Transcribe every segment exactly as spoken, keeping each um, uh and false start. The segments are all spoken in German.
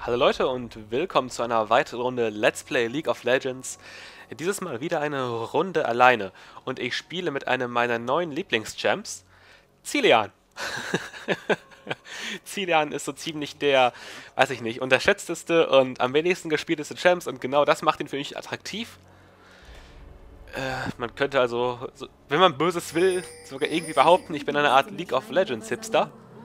Hallo Leute und willkommen zu einer weiteren Runde Let's Play League of Legends. Dieses Mal wieder eine Runde alleine und ich spiele mit einem meiner neuen Lieblingschamps, Zilean. Zilean ist so ziemlich der, weiß ich nicht, unterschätzteste und am wenigsten gespielteste Champs und genau das macht ihn für mich attraktiv. Äh, man könnte also, so, wenn man Böses will, sogar irgendwie behaupten, ich bin eine Art League of Legends Hipster.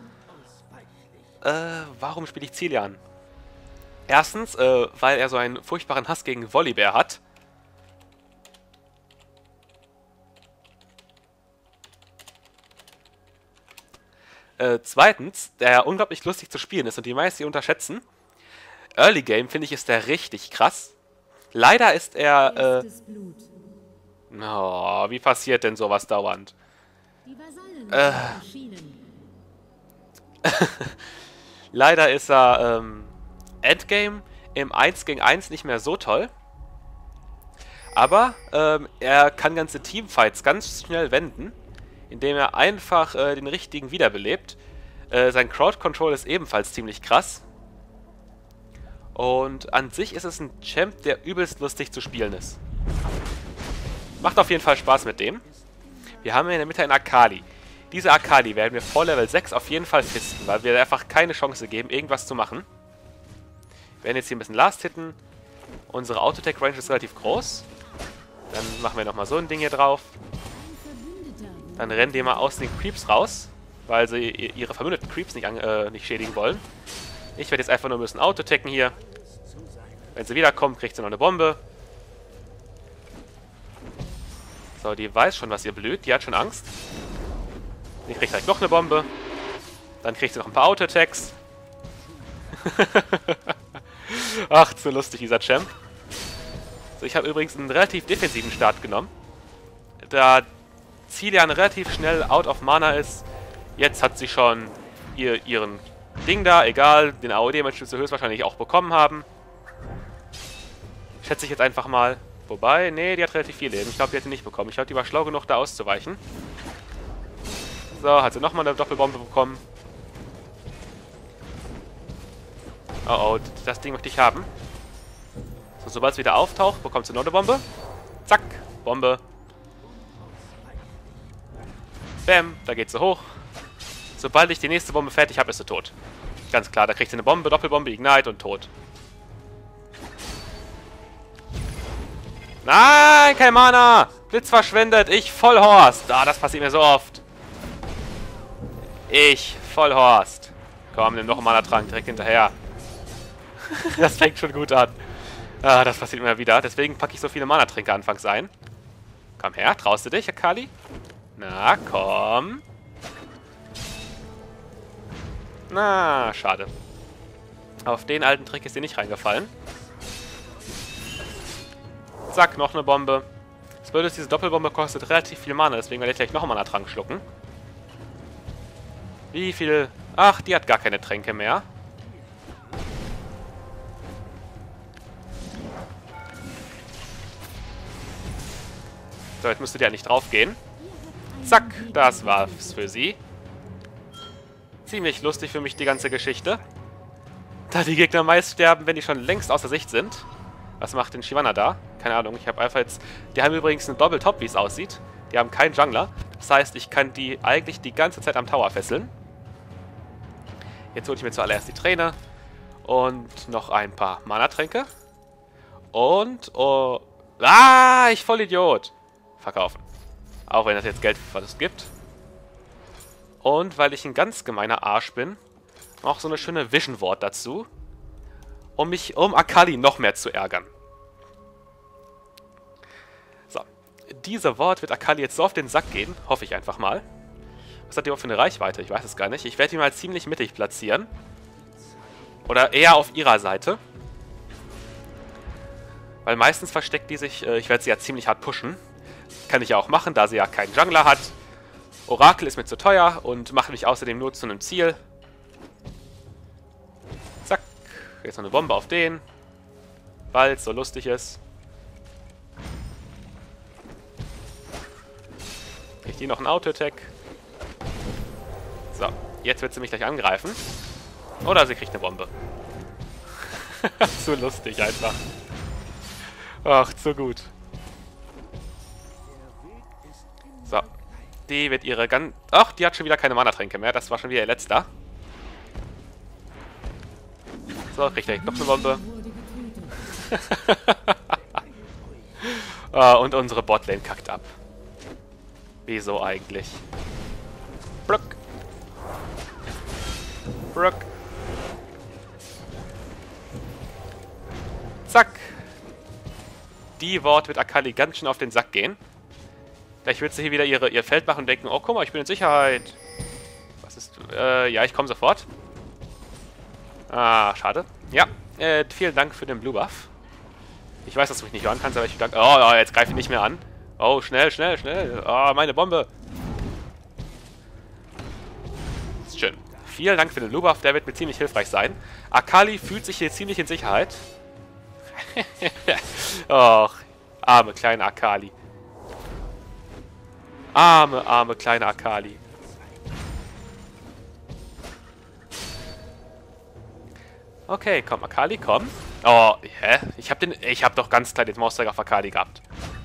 Äh, warum spiele ich Zilean? Erstens, äh, weil er so einen furchtbaren Hass gegen Volibear hat. Äh, zweitens, der unglaublich lustig zu spielen ist und die meisten ihn unterschätzen. Early Game, finde ich, ist der richtig krass. Leider ist er, äh... Oh, wie passiert denn sowas dauernd? Äh... Leider ist er, ähm... Endgame im eins gegen eins nicht mehr so toll. Aber ähm, er kann ganze Teamfights ganz schnell wenden, indem er einfach äh, den richtigen wiederbelebt. Äh, sein Crowd Control ist ebenfalls ziemlich krass. Und an sich ist es ein Champ, der übelst lustig zu spielen ist. Macht auf jeden Fall Spaß mit dem. Wir haben in der Mitte einen Akali. Diese Akali werden wir vor Level sechs auf jeden Fall fisten, weil wir einfach keine Chance geben, irgendwas zu machen. Wir werden jetzt hier ein bisschen Last hitten. Unsere Auto-Attack-Range ist relativ groß. Dann machen wir nochmal so ein Ding hier drauf. Dann rennen die mal aus den Creeps raus, weil sie ihre verbündeten Creeps nicht, an, äh, nicht schädigen wollen. Ich werde jetzt einfach nur ein bisschen Auto-Attacken hier. Wenn sie wiederkommt, kriegt sie noch eine Bombe. So, die weiß schon, was ihr blüht. Die hat schon Angst. Die kriegt gleich noch eine Bombe. Dann kriegt sie noch ein paar Auto-Attacks. Ach, so lustig, dieser Champ. So, ich habe übrigens einen relativ defensiven Start genommen. Da Zilean relativ schnell out of Mana ist. Jetzt hat sie schon ihr, ihren Ding da, egal. Den A O D möchte sie höchstwahrscheinlich auch bekommen haben. Schätze ich jetzt einfach mal. Wobei, nee, die hat relativ viel Leben. Ich glaube, die hat sie nicht bekommen. Ich glaube, die war schlau genug, da auszuweichen. So, hat sie nochmal eine Doppelbombe bekommen. Oh oh, das Ding möchte ich haben. So, sobald es wieder auftaucht, bekommt sie noch eine Bombe. Zack, Bombe. Bam, da geht sie hoch. Sobald ich die nächste Bombe fertig habe, ist sie tot. Ganz klar, da kriegt sie eine Bombe, Doppelbombe, Ignite und tot. Nein, kein Mana! Blitz verschwendet, ich Vollhorst. Ah, das passiert mir so oft. Ich Vollhorst. Komm, nimm noch einen Mana-Trank direkt hinterher. Das fängt schon gut an. Ah, das passiert immer wieder. Deswegen packe ich so viele Mana-Tränke anfangs ein. Komm her, traust du dich, Akali? Na, komm. Na, schade. Auf den alten Trick ist dir nicht reingefallen. Zack, noch eine Bombe. Das Blöde ist, diese Doppelbombe kostet relativ viel Mana, deswegen werde ich gleich noch einen Mana-Trank schlucken. Wie viel? Ach, die hat gar keine Tränke mehr. So, jetzt müsste der nicht drauf gehen. Zack, das war's für sie. Ziemlich lustig für mich, die ganze Geschichte. Da die Gegner meist sterben, wenn die schon längst außer Sicht sind. Was macht denn Shyvana da? Keine Ahnung, ich habe einfach jetzt... Die haben übrigens einen Doppeltop, wie es aussieht. Die haben keinen Jungler. Das heißt, ich kann die eigentlich die ganze Zeit am Tower fesseln. Jetzt hole ich mir zuallererst die Träne. Und noch ein paar Mana-Tränke. Und... Oh, ah, ich Vollidiot! Verkaufen. Auch wenn das jetzt Geld was es gibt. Und weil ich ein ganz gemeiner Arsch bin, noch so eine schöne Vision-Wort dazu, um mich, um Akali noch mehr zu ärgern. So. Dieser Wort wird Akali jetzt so auf den Sack gehen, hoffe ich einfach mal. Was hat die überhaupt für eine Reichweite? Ich weiß es gar nicht. Ich werde ihn mal ziemlich mittig platzieren. Oder eher auf ihrer Seite. Weil meistens versteckt die sich, äh, ich werde sie ja ziemlich hart pushen. Kann ich ja auch machen, da sie ja keinen Jungler hat. Orakel ist mir zu teuer und macht mich außerdem nur zu einem Ziel. Zack. Jetzt noch eine Bombe auf den. Weil es so lustig ist. Kriegt die noch einen Auto-Attack. So, jetzt wird sie mich gleich angreifen. Oder sie kriegt eine Bombe. Zu lustig einfach. Ach, zu gut. So. Die wird ihre ganz... Ach, die hat schon wieder keine Mana-Tränke mehr. Das war schon wieder ihr letzter. So, richtig. Noch eine Bombe. Ah, und unsere Botlane kackt ab. Wieso eigentlich? Brück. Brück. Zack. Die Wort wird Akali ganz schön auf den Sack gehen. Gleich wird sie hier wieder ihre, ihr Feld machen und denken, oh, guck mal, ich bin in Sicherheit. Was ist... Äh, ja, ich komme sofort. Ah, schade. Ja, äh, vielen Dank für den Blue Buff. Ich weiß, dass du mich nicht hören kannst, aber ich danke... Oh, oh, jetzt greife ich nicht mehr an. Oh, schnell, schnell, schnell. Oh, meine Bombe. Ist schön. Vielen Dank für den Blue Buff, der wird mir ziemlich hilfreich sein. Akali fühlt sich hier ziemlich in Sicherheit. Och, arme kleine Akali. Arme, arme kleine Akali. Okay, komm, Akali, komm. Oh, hä? Ich hab den. Ich hab doch ganz klar den Mauszeiger auf Akali gehabt.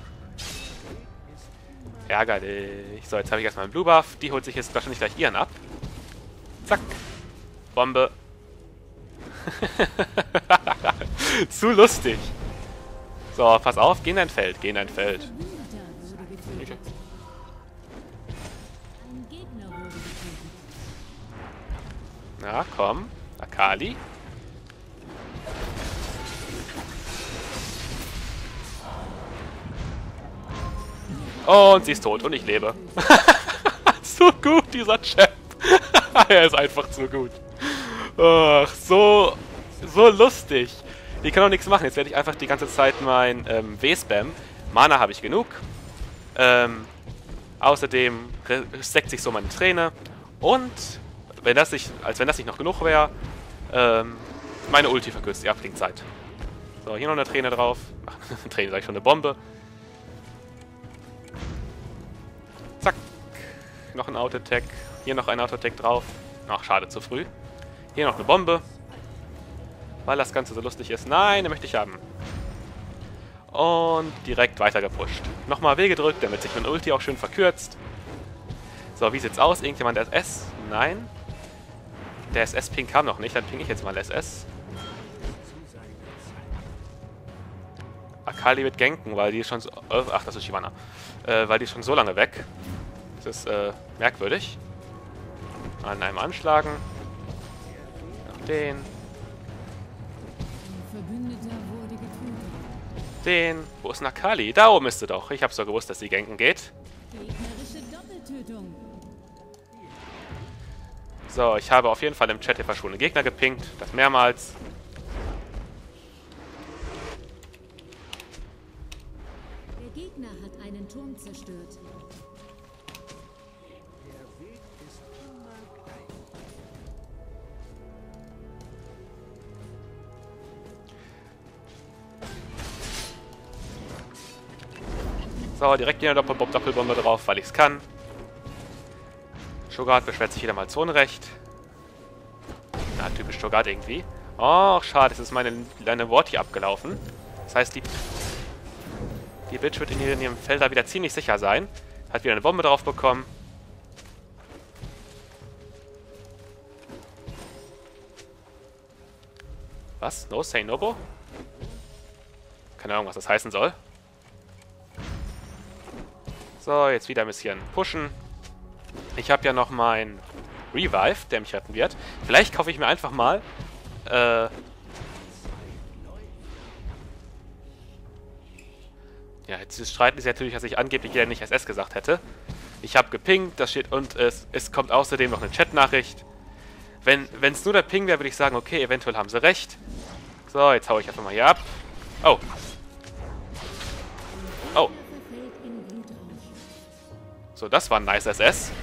Ärgerlich. So, jetzt habe ich erstmal einen Blue Buff. Die holt sich jetzt wahrscheinlich gleich ihren ab. Zack. Bombe. Zu lustig. So, pass auf, geh in dein Feld, geh in dein Feld. Na, komm. Akali. Und sie ist tot und ich lebe. Zu gut, dieser Champ. Er ist einfach zu gut. Ach, so, so lustig. Die kann auch nichts machen. Jetzt werde ich einfach die ganze Zeit mein ähm, W-Spam. Mana habe ich genug. Ähm, außerdem steckt sich so meine Träne. Und, wenn das nicht, als wenn das nicht noch genug wäre, ähm, meine Ulti verkürzt die Abklingzeit. So, hier noch eine Träne drauf. Ach, eine Träne, sag ich schon, eine Bombe. Zack. Noch ein Auto-Attack. Hier noch ein Auto-Attack drauf. Ach, schade, zu früh. Hier noch eine Bombe. Weil das Ganze so lustig ist. Nein, den möchte ich haben. Und direkt weiter gepusht. Nochmal W gedrückt, damit sich mein Ulti auch schön verkürzt. So, wie sieht's aus? Irgendjemand S S? Nein. Der S S-Ping kam noch nicht, dann ping ich jetzt mal S S. Akali wird ganken, weil die ist schon so... Ach, das ist Shyvana. Äh, weil die ist schon so lange weg. Das ist, äh, merkwürdig. An einem anschlagen. Noch den. Den. Wo ist Akali? Da oben ist sie doch. Ich hab's doch gewusst, dass sie ganken geht. So, ich habe auf jeden Fall im Chat hier verschwundene Gegner gepinkt. Das mehrmals. Der Gegner hat einen Turm zerstört. So, direkt hier eine Doppel Doppelbombe drauf, weil ich es kann. Shogat beschwert sich wieder mal Zonenrecht. Na, typisch Shogat irgendwie. Oh, schade, es ist meine kleine Wort hier abgelaufen. Das heißt, die, die Bitch wird in ihrem, in ihrem Feld da wieder ziemlich sicher sein. Hat wieder eine Bombe drauf bekommen. Was? No say Nobo? Keine Ahnung, was das heißen soll. So, jetzt wieder ein bisschen pushen. Ich habe ja noch mein Revive, der mich retten wird. Vielleicht kaufe ich mir einfach mal... Äh... Ja, jetzt streiten sie natürlich, dass ich angeblich wieder nicht S S gesagt hätte. Ich habe gepingt, das steht... Und es, es kommt außerdem noch eine Chatnachricht. Wenn es nur der Ping wäre, würde ich sagen, okay, eventuell haben sie recht. So, jetzt haue ich einfach mal hier ab. Oh. Oh. So, das war ein nice S S.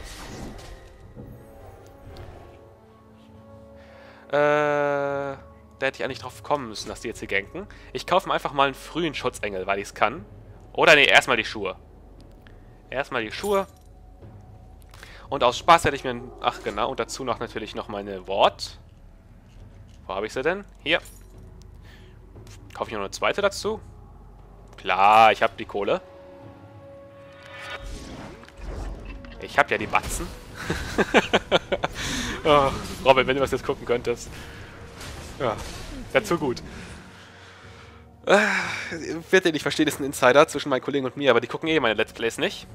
Äh, da hätte ich eigentlich drauf kommen müssen, dass die jetzt hier ganken. Ich kaufe mir einfach mal einen frühen Schutzengel, weil ich es kann. Oder nee, erstmal die Schuhe. Erstmal die Schuhe. Und aus Spaß hätte ich mir... Ach genau, und dazu noch natürlich noch meine Wort. Wo habe ich sie denn? Hier. Kaufe ich noch eine zweite dazu? Klar, ich habe die Kohle. Ich habe ja die Batzen. Oh, Robin, wenn du das jetzt gucken könntest. Ja, wäre zu gut. Äh, wird ihr nicht verstehen, ist ein Insider zwischen meinen Kollegen und mir, aber die gucken eh meine Let's Plays nicht.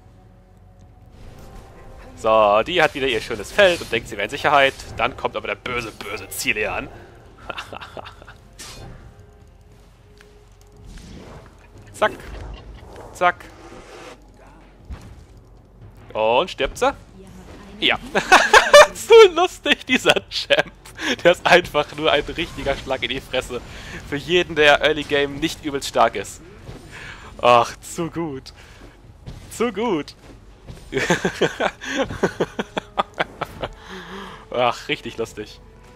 So, die hat wieder ihr schönes Feld und denkt, sie wäre in Sicherheit. Dann kommt aber der böse, böse Zilean. Zack. Zack. Und stirbt sie? Ja. So lustig, dieser Champ. Der ist einfach nur ein richtiger Schlag in die Fresse. Für jeden, der Early Game nicht übelst stark ist. Ach, zu gut. Zu gut. Ach, richtig lustig.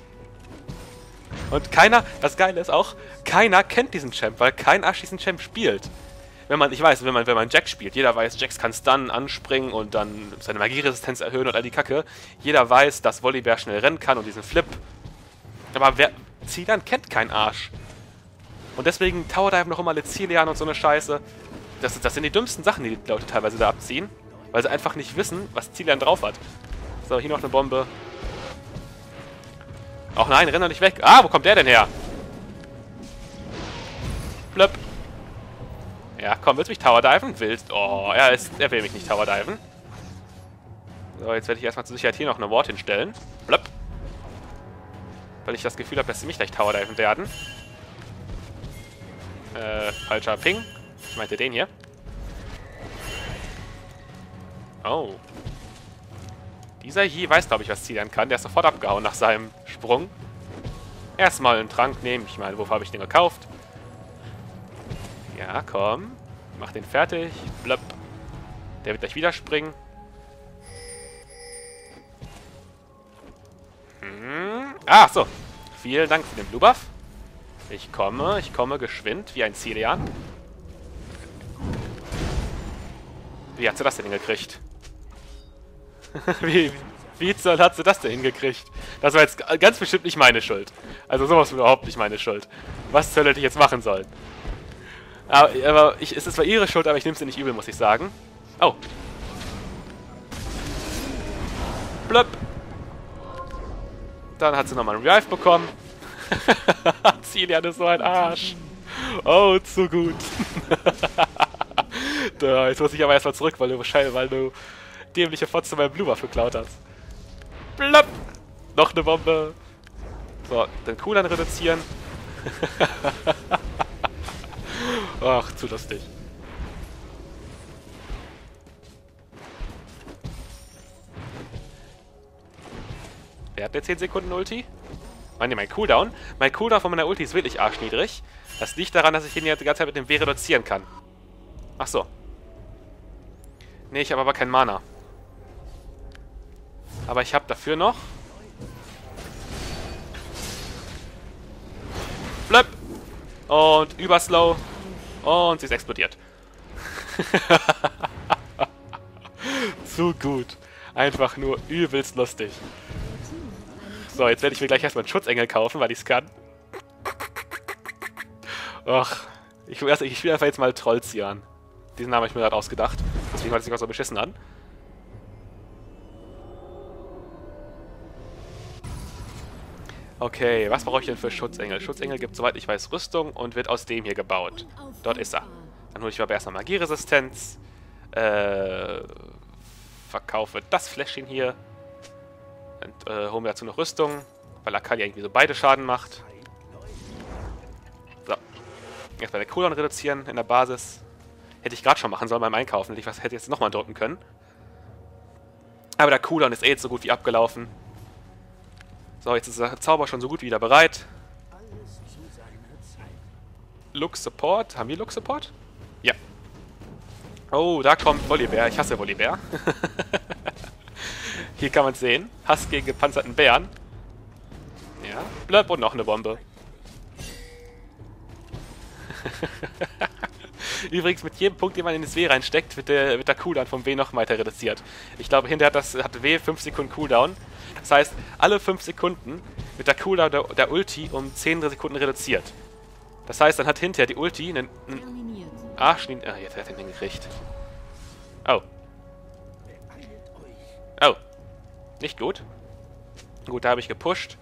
Und keiner, das Geile ist auch, keiner kennt diesen Champ, weil kein Arsch diesen Champ spielt. Wenn man, ich weiß, wenn man, wenn man Jack spielt, jeder weiß, Jax kann stunnen, anspringen und dann seine Magieresistenz erhöhen und all die Kacke. Jeder weiß, dass Volibear schnell rennen kann und diesen Flip. Aber wer Zilean kennt kein Arsch. Und deswegen Tower Dive noch immer alle Zilean und so eine Scheiße. Das, das sind die dümmsten Sachen, die die Leute teilweise da abziehen. Weil sie einfach nicht wissen, was Zilean drauf hat. So, hier noch eine Bombe. Ach nein, renn doch nicht weg. Ah, wo kommt der denn her? Blöpp. Ja, komm, willst du mich Tower Diven? Willst. Oh, er, ist, er will mich nicht Tower Diven. So, jetzt werde ich erstmal zur Sicherheit hier noch eine Ward hinstellen. Blöpp. Weil ich das Gefühl habe, dass sie mich gleich Tower Diven werden. Äh, falscher Ping. Ich meinte den hier. Oh. Dieser hier weiß, glaube ich, was Zilean kann. Der ist sofort abgehauen nach seinem Sprung. Erstmal einen Trank nehmen. Ich meine, wofür habe ich den gekauft? Ja, komm. Mach den fertig. Blöpp. Der wird gleich wieder springen. Hm. Ah, so. Vielen Dank für den Blue Buff. Ich komme, ich komme geschwind wie ein Zilean. Wie hat sie das denn hingekriegt? wie, wie zur hat sie das denn hingekriegt? Das war jetzt ganz bestimmt nicht meine Schuld. Also sowas überhaupt nicht meine Schuld. Was zur Hölle hätte ich jetzt machen sollen? Aber, aber ich, es ist zwar ihre Schuld, aber ich nehme sie nicht übel, muss ich sagen. Oh. Blöpp. Dann hat sie nochmal einen Revive bekommen. Zilean ist so ein Arsch. Oh, zu gut. Da, jetzt muss ich aber erstmal zurück, weil du wahrscheinlich, weil du dämliche Fotze meinen Blue Buff geklaut hast. Blöpp. Noch eine Bombe. So, den Cooldown reduzieren. Ach, zu lustig. Wer hat der zehn Sekunden Ulti? Meine, mein Cooldown. Mein Cooldown von meiner Ulti ist wirklich arschniedrig. Das liegt daran, dass ich den jetzt die ganze Zeit mit dem W reduzieren kann. Ach so. Nee, ich habe aber kein Mana. Aber ich habe dafür noch... Blöpp. Und überslow. Und sie ist explodiert. Zu gut. Einfach nur übelst lustig. So, jetzt werde ich mir gleich erstmal einen Schutzengel kaufen, weil ich es kann. Ach, ich, ich spiele einfach jetzt mal Trollzian. Diesen Namen habe ich mir gerade ausgedacht. Deswegen hört es sich auch so beschissen an. Okay, was brauche ich denn für Schutzengel? Schutzengel gibt, soweit ich weiß, Rüstung und wird aus dem hier gebaut. Dort ist er. Dann hole ich aber erstmal Magieresistenz. Äh, verkaufe das Fläschchen hier. Und äh, hole mir dazu noch Rüstung, weil Akali irgendwie so beide Schaden macht. So. Jetzt bei der Cooldown reduzieren in der Basis. Hätte ich gerade schon machen sollen beim Einkaufen. Hätte ich was, hätte jetzt nochmal drücken können. Aber der Cooldown ist eh jetzt so gut wie abgelaufen. So, jetzt ist der Zauber schon so gut wie wieder bereit. Look Support. Haben wir Look Support? Ja. Oh, da kommt Volibear. Ich hasse Volibear. Hier kann man es sehen. Hass gegen gepanzerten Bären. Ja. Blöpp und noch eine Bombe. Übrigens, mit jedem Punkt, den man in das W reinsteckt, wird der, wird der Cooldown vom W noch weiter reduziert. Ich glaube, hinterher hat, das, hat W fünf Sekunden Cooldown. Das heißt, alle fünf Sekunden wird der Cooldown der, der Ulti um zehn Sekunden reduziert. Das heißt, dann hat hinterher die Ulti einen... einen Terminiert. ah, Schnee... Ah, jetzt hat er den hingekriegt. Oh. Oh. Nicht gut. Gut, da habe ich gepusht.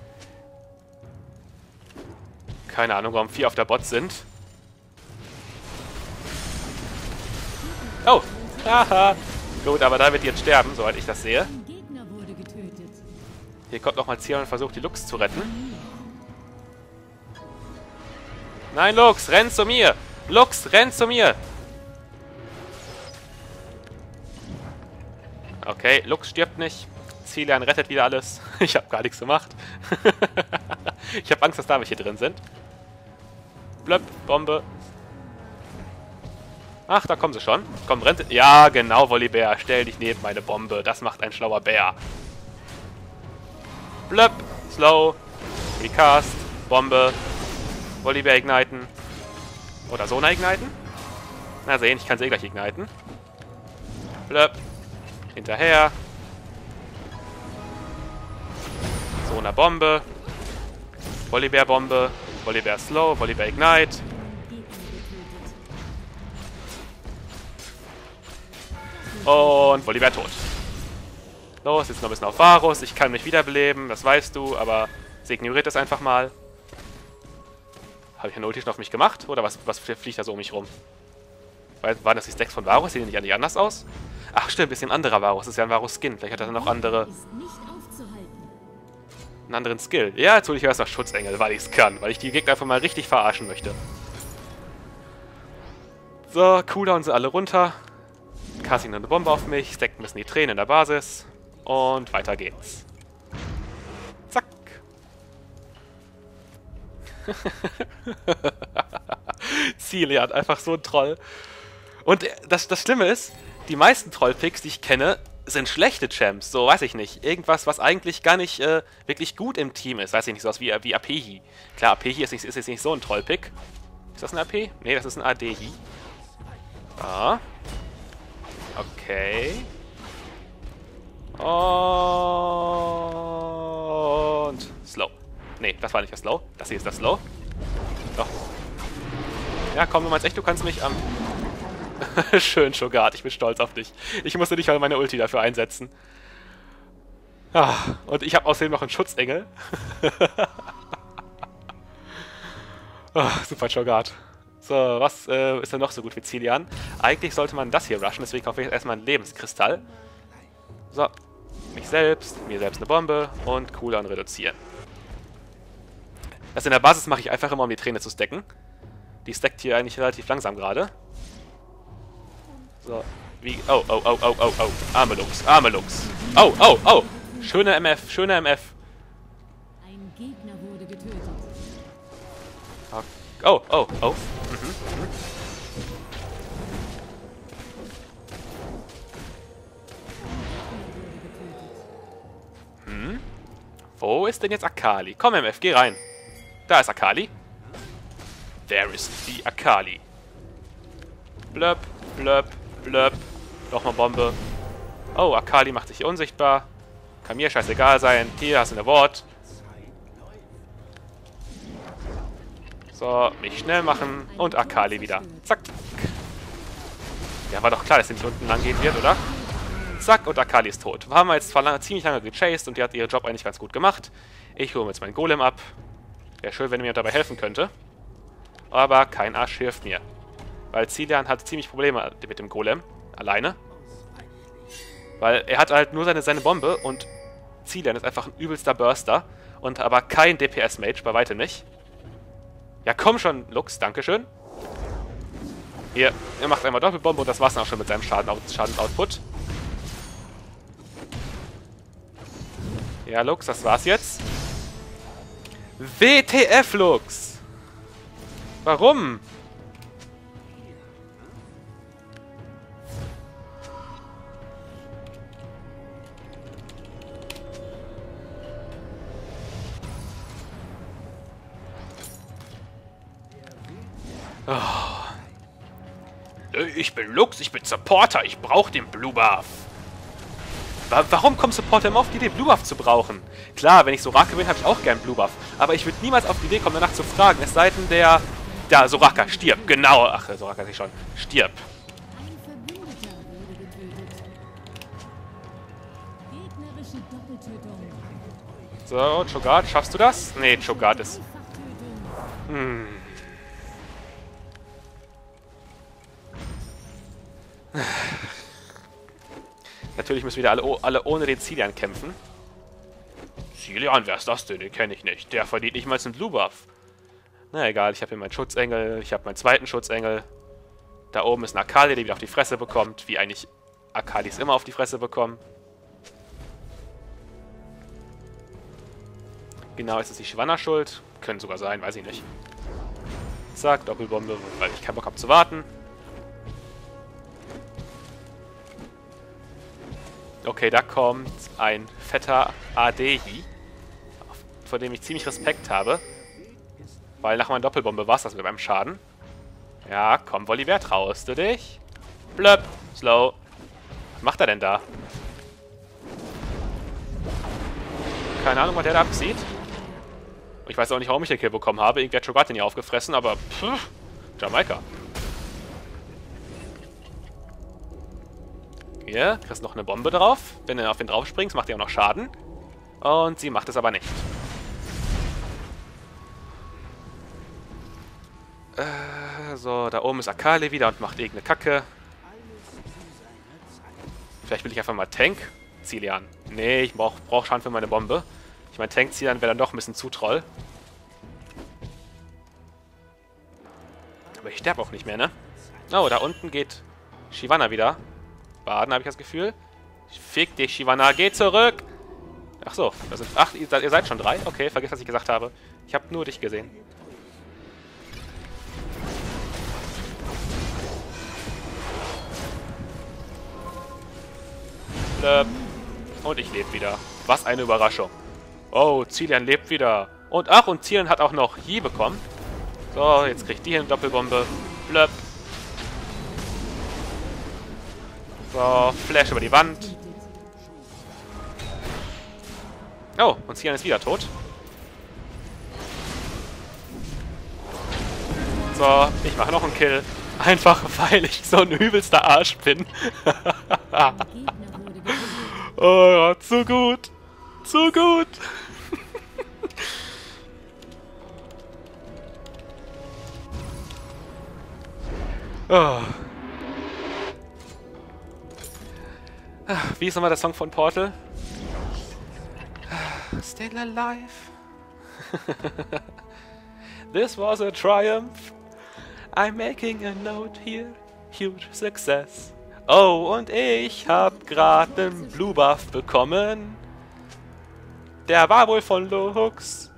Keine Ahnung, warum vier auf der Bot sind. Oh. Haha. Gut, aber da wird die jetzt sterben, soweit ich das sehe. Ein Gegner wurde getötet. Hier kommt nochmal Zion und versucht, die Lux zu retten. Nein, Lux, renn zu mir! Lux, renn zu mir! Okay, Lux stirbt nicht. Zilean rettet wieder alles. Ich habe gar nichts gemacht. Ich habe Angst, dass da welche drin sind. Blöpp, Bombe. Ach, da kommen sie schon. Komm, rennt. Ja, genau, Volibear. Stell dich neben meine Bombe. Das macht ein schlauer Bär. Blöpp, slow. Recast, Bombe. Volibear igniten. Oder Sona igniten? Na sehen, ich kann sie eh gleich igniten. Blöpp. Hinterher. Sona Bombe. Volibear Bombe. Volibear Slow. Volibear Ignite. Und Volibear tot. Los, jetzt noch ein bisschen auf Varus. Ich kann mich wiederbeleben, das weißt du, aber sie ignoriert das einfach mal. Habe ich eine Ulti schon auf mich gemacht? Oder was, was fliegt da so um mich rum? Waren das die Stacks von Varus? Sehen die nicht anders aus? Ach stimmt, ein bisschen anderer Varus. Das ist ja ein Varus-Skin. Vielleicht hat er noch andere... Ist nicht aufzuhalten. einen anderen Skill. Ja, jetzt hole ich erst noch Schutzengel, weil ich es kann. Weil ich die Gegner einfach mal richtig verarschen möchte. So, Cooldown sind alle runter. Casting eine Bombe auf mich. Stackt ein bisschen die Tränen in der Basis. Und weiter geht's. Zack. Zilean, einfach so ein Troll. Und das, das Schlimme ist, die meisten Trollpicks, die ich kenne, sind schlechte Champs. So, weiß ich nicht. Irgendwas, was eigentlich gar nicht äh, wirklich gut im Team ist. Weiß ich nicht, sowas wie, wie Apehi. Klar, Apehi ist, nicht, ist jetzt nicht so ein Trollpick. Ist das ein A P? Nee, das ist ein A D Hi. Ah. Okay. Und Slow. Nee, das war nicht das Slow. Das hier ist das Slow. Doch. Ja, komm, du meinst echt, du kannst mich am... Schön, Shogat, ich bin stolz auf dich. Ich musste nicht mal meine Ulti dafür einsetzen. Ah, und ich habe außerdem noch einen Schutzengel. Ah, super, Shogat. So, was äh, ist denn noch so gut wie Zilean? Eigentlich sollte man das hier rushen, deswegen kaufe ich jetzt erstmal einen Lebenskristall. So, mich selbst, mir selbst eine Bombe und Cooldown reduzieren. Das in der Basis mache ich einfach immer, um die Träne zu stacken. Die stackt hier eigentlich relativ langsam gerade. So, wie... Oh, oh, oh, oh, oh, oh. Arme Lux, arme Lux. Oh, oh, oh. Schöne M F, schöne M F. Ein Gegner wurde getötet. Oh, oh, oh. Mhm. Hm. Wo ist denn jetzt Akali? Komm, M F, geh rein. Da ist Akali. There is the Akali. Blöp, blöp, blöp. Nochmal Bombe. Oh, Akali macht sich hier unsichtbar. Kann mir scheißegal sein. Hier hast du eine Wort. So, mich schnell machen. Und Akali wieder. Zack. Ja, war doch klar, dass sie nicht unten lang gehen wird, oder? Zack, und Akali ist tot. Wir haben jetzt zwar lange, ziemlich lange gechased und die hat ihren Job eigentlich ganz gut gemacht. Ich hole mir jetzt meinen Golem ab. Wäre schön, wenn er mir dabei helfen könnte. Aber kein Arsch hilft mir. Weil Zilean hat ziemlich Probleme mit dem Golem. Alleine. Weil er hat halt nur seine, seine Bombe und Zilean ist einfach ein übelster Burster. Und aber kein D P S-Mage, bei weitem nicht. Ja, komm schon, Lux, dankeschön. Hier, er macht einmal Doppelbombe und das war's dann auch schon mit seinem Schaden, Schadensoutput. Ja, Lux, das war's jetzt. W T F, Lux! Warum? Oh. Ich bin Lux, ich bin Supporter, ich brauche den Blue Buff. Wa warum kommt Supporter immer auf die Idee, Blue Buff zu brauchen? Klar, wenn ich so Rake bin, habe ich auch gern Blue Buff. Aber ich würde niemals auf die Idee kommen, danach zu fragen. Es sei denn, der, Da, Soraka, stirb. Genau. Ach, Soraka ist schon. Stirb. Ein Verbündeter wurde getötet. Gegnerische Doppeltötung. So, Cho'Gath, schaffst du das? Nee, Cho'Gath ist... Dreifachtötung. Hm. Natürlich müssen wieder alle, alle ohne den Zilean kämpfen. Zilean, wer ist das denn? Den kenne ich nicht. Der verdient nicht mal einen Blue Buff. Na egal, ich habe hier meinen Schutzengel. Ich habe meinen zweiten Schutzengel. Da oben ist eine Akali, die wieder auf die Fresse bekommt. Wie eigentlich Akalis immer auf die Fresse bekommen. Genau, ist es die Shyvana schuld? Könnte sogar sein, weiß ich nicht. Zack, Doppelbombe, weil ich keinen Bock habe zu warten. Okay, da kommt ein fetter Adehi, vor dem ich ziemlich Respekt habe. Weil nach meiner Doppelbombe war es das mit meinem Schaden. Ja, komm, Volibear, traust du dich? Blöpp, slow. Was macht er denn da? Keine Ahnung, was der da abzieht. Ich weiß auch nicht, warum ich den Kill bekommen habe. Irgendwer hat Cho'Gath den hier aufgefressen, aber pff, Jamaika. Hier, kriegst noch eine Bombe drauf. Wenn du auf ihn drauf springst, macht er auch noch Schaden. Und sie macht es aber nicht. Äh, so, da oben ist Akali wieder und macht irgendeine Kacke. Vielleicht will ich einfach mal Tank. Zilean. Nee, ich brauch, brauch Schaden für meine Bombe. Ich meine, Tank Zilean wäre dann doch ein bisschen zu troll. Aber ich sterbe auch nicht mehr, ne? Oh, da unten geht Shyvana wieder baden, habe ich das Gefühl. Fick dich, Shyvana, geh zurück! Ach so, da sind, ach, ihr, ihr seid schon drei? Okay, vergiss, was ich gesagt habe. Ich habe nur dich gesehen. Blöp. Und ich lebe wieder. Was eine Überraschung. Oh, Zilean lebt wieder. Und ach, und Zilean hat auch noch Yi bekommen. So, jetzt kriegt die hier eine Doppelbombe. Blöp. So, Flash über die Wand. Oh, und Zilean ist wieder tot. So, ich mache noch einen Kill. Einfach, weil ich so ein übelster Arsch bin. Oh, zu gut. Zu gut. Oh. Wie ist nochmal der Song von Portal? Still alive. This was a triumph. I'm making a note here. Huge success. Oh, und ich hab grad einen Blue Buff bekommen. Der war wohl von Lux.